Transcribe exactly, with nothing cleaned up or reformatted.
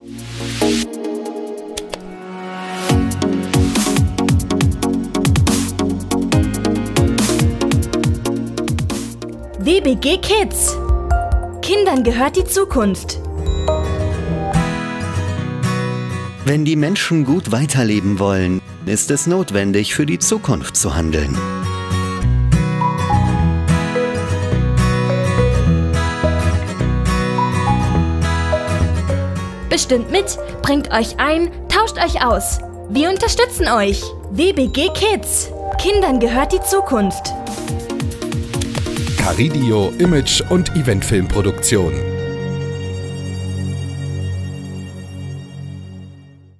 W B G Kids. Kindern gehört die Zukunft. Wenn die Menschen gut weiterleben wollen, ist es notwendig, für die Zukunft zu handeln. Bestimmt mit, bringt euch ein, tauscht euch aus. Wir unterstützen euch. W B G Kids. Kindern gehört die Zukunft. Caridio Image- und Eventfilmproduktion.